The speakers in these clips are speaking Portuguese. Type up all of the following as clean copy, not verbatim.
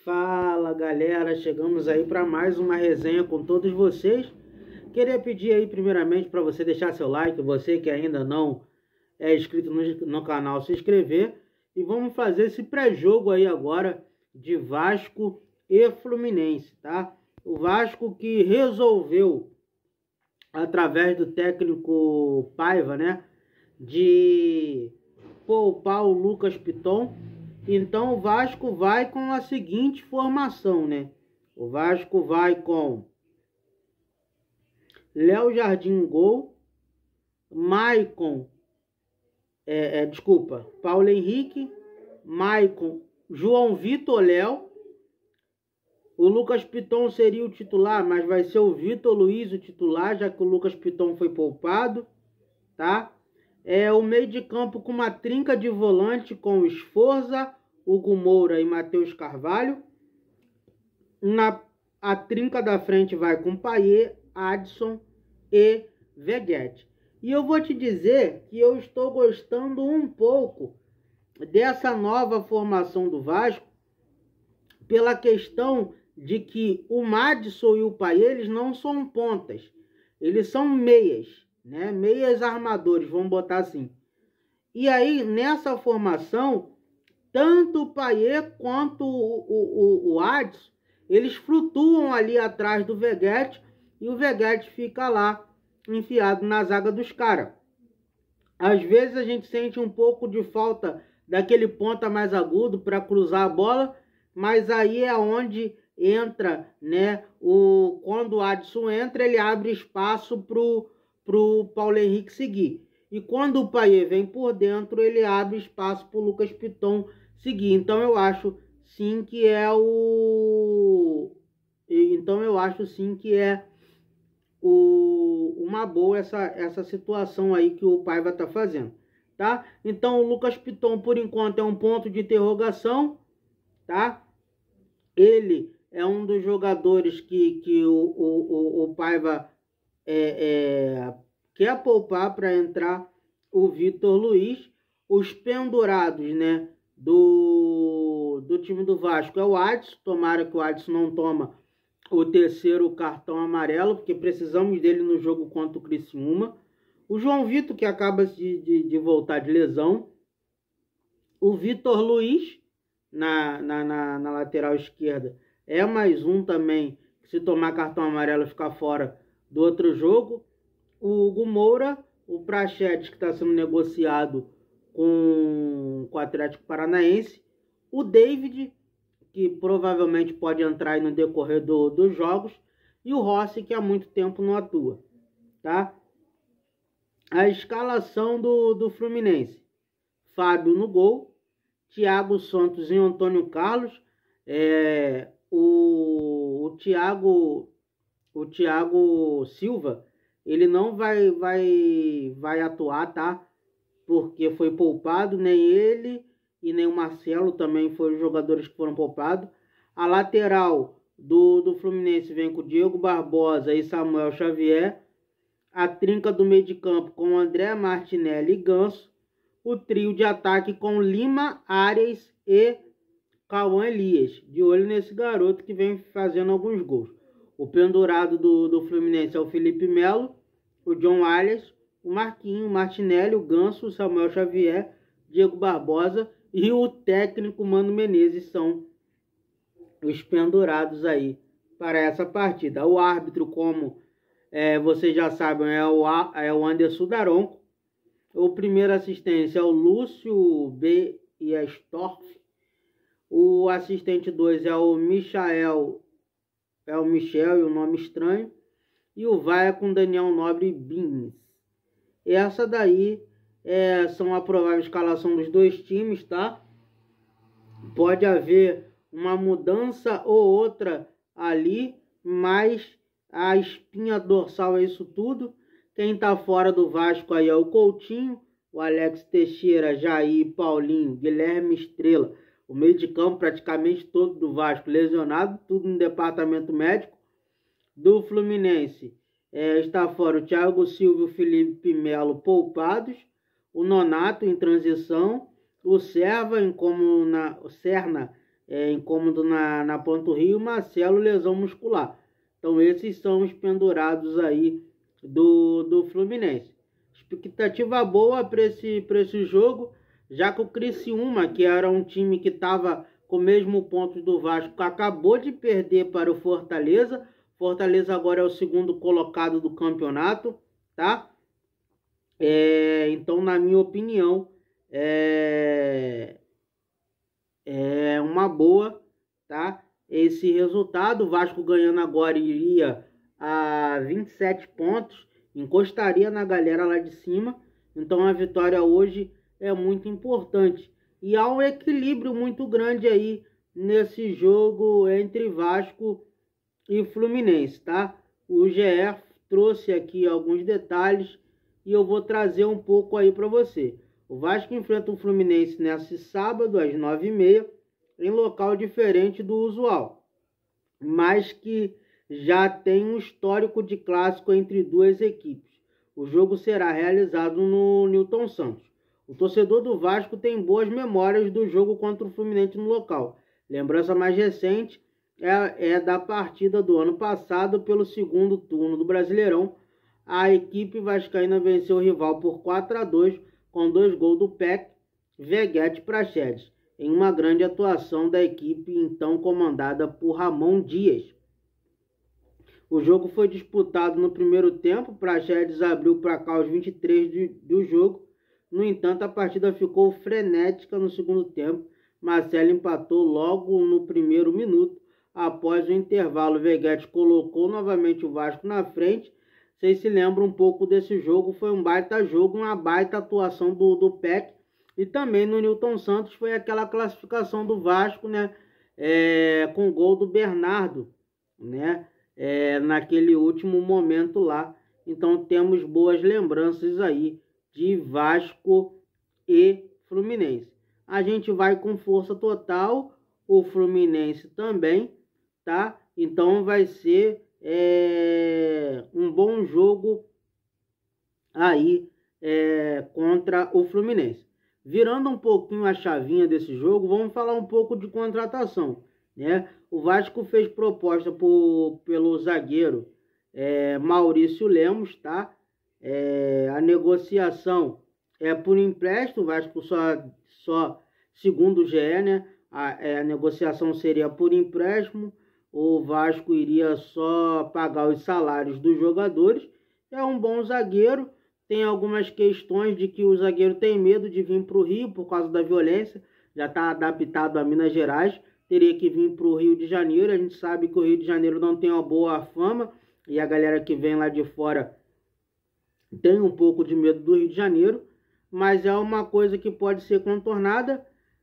Fala galera, chegamos aí para mais uma resenha com todos vocês. Queria pedir aí primeiramente para você deixar seu like, você que ainda não é inscrito no canal, se inscrever. E vamos fazer esse pré-jogo aí agora de Vasco e Fluminense, tá? O Vasco que resolveu, através do técnico Paiva, né, de poupar o Lucas Piton. Então o Vasco vai com a seguinte formação, né? O Vasco vai com Léo Jardim gol, Maicon, Paulo Henrique, Maicon, João Vitor, Léo. O Lucas Piton seria o titular, mas vai ser o Vitor Luiz o titular, já que o Lucas Piton foi poupado, tá? O meio de campo com uma trinca de volante com o Sforza, Hugo Moura e Matheus Carvalho. A trinca da frente vai com Payet, Adson e Veguete. E eu vou te dizer que eu estou gostando um pouco dessa nova formação do Vasco, pela questão de que o Madison e o Payet, eles não são pontas, eles são meias, né? Meias armadores, vamos botar assim. E aí, nessa formação, tanto o Payet quanto o Adson, eles flutuam ali atrás do Veguete, e o Veguete fica lá, enfiado na zaga dos caras. Às vezes a gente sente um pouco de falta daquele ponta mais agudo para cruzar a bola, mas aí é onde entra, né? Quando o Adson entra, ele abre espaço pro Paulo Henrique seguir. E quando o Payet vem por dentro, ele abre espaço pro Lucas Piton seguir. Então eu acho sim que uma boa essa situação aí que o Paiva tá fazendo, tá? Então o Lucas Piton, por enquanto, é um ponto de interrogação, tá? Ele é um dos jogadores que o Paiva quer poupar para entrar o Vitor Luiz. Os pendurados, né, do time do Vasco é o Adson. Tomara que o Adson não toma o terceiro cartão amarelo, porque precisamos dele no jogo contra o Criciúma. O João Vitor, que acaba de voltar de lesão. O Vitor Luiz na lateral esquerda é mais um também que, se tomar cartão amarelo, ficar fora do outro jogo. O Hugo Moura, o Prachedes, que está sendo negociado com o Atlético Paranaense. O David, que provavelmente pode entrar aí no decorrer dos jogos. E o Rossi, que há muito tempo não atua, tá? A escalação do Fluminense: Fábio no gol, Thiago Santos e Antônio Carlos. O Thiago Silva, ele não vai atuar, tá? Porque foi poupado. Nem ele e nem o Marcelo também foram jogadores que foram poupados. A lateral do Fluminense vem com Diego Barbosa e Samuel Xavier. A trinca do meio de campo com André Martinelli e Ganso. O trio de ataque com Lima, Arias e Cauã Elias. De olho nesse garoto que vem fazendo alguns gols. O pendurado do Fluminense é o Felipe Melo, o John Arias, o Marquinhos, o Martinelli, o Ganso, o Samuel Xavier, Diego Barbosa e o técnico Mano Menezes são os pendurados aí para essa partida. O árbitro, como vocês já sabem, é o Anderson Daronco. O primeiro assistente é o Lúcio B. Storff. O assistente 2 é o Michel, e o nome estranho. E o VAR é com Daniel Nobre Bins. Essa daí são a provável escalação dos dois times, tá? Pode haver uma mudança ou outra ali, mas a espinha dorsal é isso tudo. Quem tá fora do Vasco aí é o Coutinho, o Alex Teixeira, Jair, Paulinho, Guilherme Estrela. O meio de campo praticamente todo do Vasco lesionado, tudo no departamento médico. Do Fluminense está fora o Thiago Silva e o Felipe Melo poupados. O Nonato em transição. O Serna incômodo na panturrilha, e o Marcelo, lesão muscular. Então esses são os pendurados aí do Fluminense. Expectativa boa para esse jogo, já que o Criciúma, que era um time que estava com o mesmo ponto do Vasco, acabou de perder para o Fortaleza. Fortaleza agora é o segundo colocado do campeonato, tá? Então, na minha opinião, é uma boa, tá? Esse resultado, o Vasco ganhando agora iria a 27 pontos, encostaria na galera lá de cima. Então a vitória hoje é muito importante. E há um equilíbrio muito grande aí nesse jogo entre Vasco e Fluminense, tá? O GE trouxe aqui alguns detalhes e eu vou trazer um pouco aí para você. O Vasco enfrenta o Fluminense nesse sábado às 9h30 em local diferente do usual, mas que já tem um histórico de clássico entre duas equipes. O jogo será realizado no Newton Santos. O torcedor do Vasco tem boas memórias do jogo contra o Fluminense no local. Lembrança mais recente é da partida do ano passado pelo segundo turno do Brasileirão. A equipe vascaína venceu o rival por 4-2 com 2 gols do Peck, Veguete e Praxedes, em uma grande atuação da equipe então comandada por Ramon Dias. O jogo foi disputado no primeiro tempo, Praxedes abriu para cá aos 23 do jogo. No entanto, a partida ficou frenética no segundo tempo. Marcelo empatou logo no primeiro minuto. Após o intervalo, Veguete colocou novamente o Vasco na frente. Vocês se lembram um pouco desse jogo? Foi um baita jogo, uma baita atuação do Peck. E também no Newton Santos foi aquela classificação do Vasco, né? Com o gol do Bernardo, né? Naquele último momento lá. Então temos boas lembranças aí de Vasco e Fluminense. A gente vai com força total, o Fluminense também, tá? Então vai ser um bom jogo aí contra o Fluminense. Virando um pouquinho a chavinha desse jogo, vamos falar um pouco de contratação, né? O Vasco fez proposta pelo zagueiro Maurício Lemos, tá? A negociação é por empréstimo. O Vasco só segundo o GE, né? A negociação seria por empréstimo. O Vasco iria só pagar os salários dos jogadores. É um bom zagueiro. Tem algumas questões de que o zagueiro tem medo de vir para o Rio por causa da violência. Já está adaptado a Minas Gerais. Teria que vir para o Rio de Janeiro. A gente sabe que o Rio de Janeiro não tem uma boa fama. E a galera que vem lá de fora tem um pouco de medo do Rio de Janeiro. Mas é uma coisa que pode ser contornada.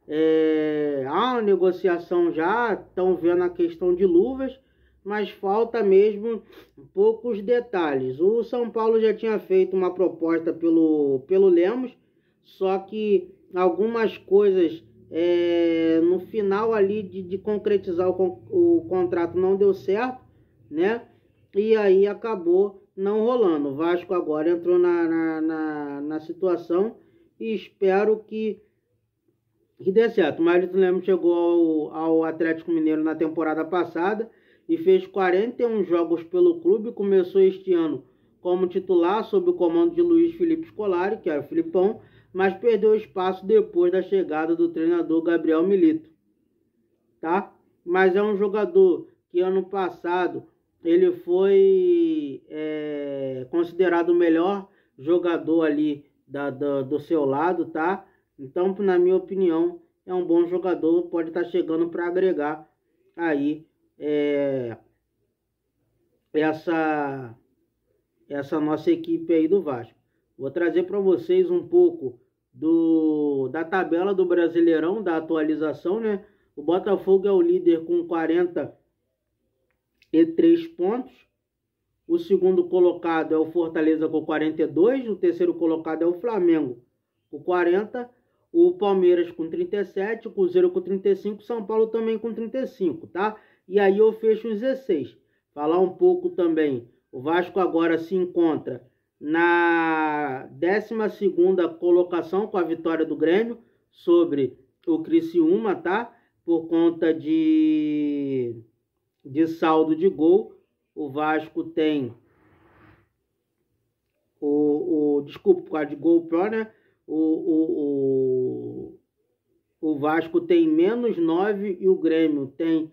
Há uma negociação já. Estão vendo a questão de luvas. Mas falta mesmo poucos detalhes. O São Paulo já tinha feito uma proposta pelo Lemos, só que algumas coisas no final ali de concretizar o contrato não deu certo, né? E aí acabou não rolando. O Vasco agora entrou na situação e espero que dê certo. O Marlito Lemos chegou ao Atlético Mineiro na temporada passada e fez 41 jogos pelo clube. Começou este ano como titular sob o comando de Luiz Felipe Scolari, que era o Filipão, mas perdeu espaço depois da chegada do treinador Gabriel Milito, tá? Mas é um jogador que ano passado ele foi considerado o melhor jogador ali do seu lado, tá? Então, na minha opinião, é um bom jogador, pode estar chegando para agregar aí essa nossa equipe aí do Vasco. Vou trazer para vocês um pouco da tabela do Brasileirão, da atualização, né? O Botafogo é o líder com 43 pontos. O segundo colocado é o Fortaleza com 42. O terceiro colocado é o Flamengo com 40. O Palmeiras com 37. O Cruzeiro com 35. São Paulo também com 35, tá? E aí eu fecho os 16. Falar um pouco também. O Vasco agora se encontra na 12ª colocação com a vitória do Grêmio sobre o Criciúma, tá? por conta de saldo de gol. O Vasco tem desculpa, por causa de gol pró, né? O Vasco tem -9 e o Grêmio tem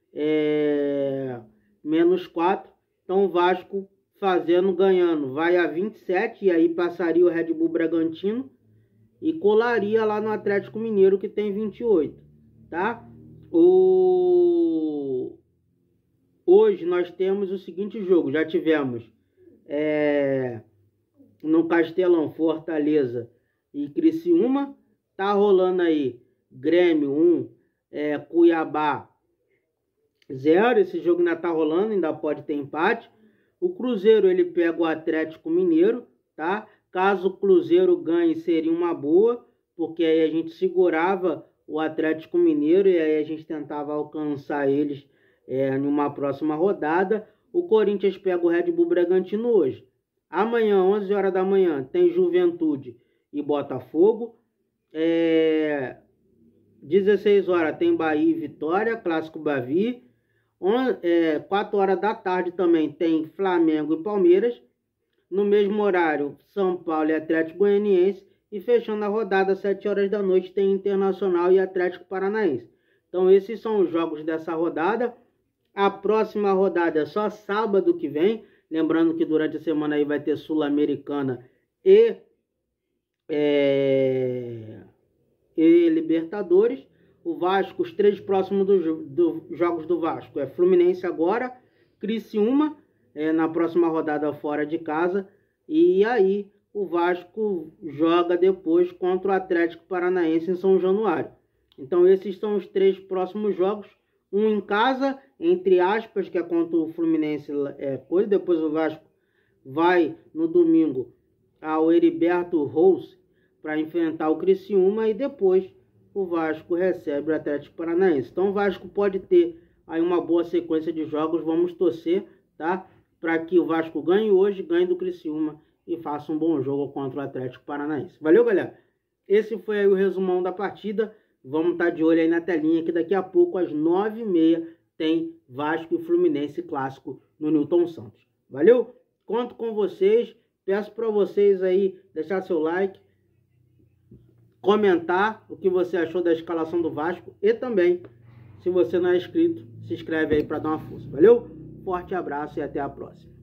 -4. Então o Vasco ganhando, vai a 27, e aí passaria o Red Bull Bragantino e colaria lá no Atlético Mineiro, que tem 28, tá? Hoje nós temos o seguinte jogo, já tivemos no Castelão, Fortaleza e Criciúma, tá rolando aí Grêmio 1, Cuiabá 0, esse jogo ainda tá rolando, ainda pode ter empate. O Cruzeiro, ele pega o Atlético Mineiro, tá? Caso o Cruzeiro ganhe, seria uma boa, porque aí a gente segurava o Atlético Mineiro e aí a gente tentava alcançar eles em uma próxima rodada. O Corinthians pega o Red Bull Bragantino hoje. Amanhã, 11 horas da manhã, tem Juventude e Botafogo. 16 horas tem Bahia e Vitória, Clássico Bavi. 4 horas da tarde também tem Flamengo e Palmeiras. No mesmo horário, São Paulo e Atlético Goianiense. E fechando a rodada, 7 horas da noite, tem Internacional e Atlético Paranaense. Então esses são os jogos dessa rodada. A próxima rodada é só sábado que vem. Lembrando que durante a semana aí vai ter Sul-Americana e Libertadores. O Vasco, os 3 próximos jogos do Vasco é Fluminense agora, Criciúma na próxima rodada fora de casa, e aí o Vasco joga depois contra o Atlético Paranaense em São Januário. Então esses são os 3 próximos jogos, um em casa, entre aspas, que é contra o Fluminense, depois o Vasco vai no domingo ao Heriberto Rose para enfrentar o Criciúma, e depois o Vasco recebe o Atlético Paranaense. Então o Vasco pode ter aí uma boa sequência de jogos. Vamos torcer, tá? Para que o Vasco ganhe hoje, ganhe do Criciúma e faça um bom jogo contra o Atlético Paranaense. Valeu, galera? Esse foi aí o resumão da partida. Vamos estar de olho aí na telinha, que daqui a pouco, às 9h30, tem Vasco e Fluminense clássico no Newton Santos. Valeu? Conto com vocês. Peço para vocês aí deixar seu like, comentar o que você achou da escalação do Vasco, e também, se você não é inscrito, se inscreve aí para dar uma força. Valeu? Forte abraço e até a próxima.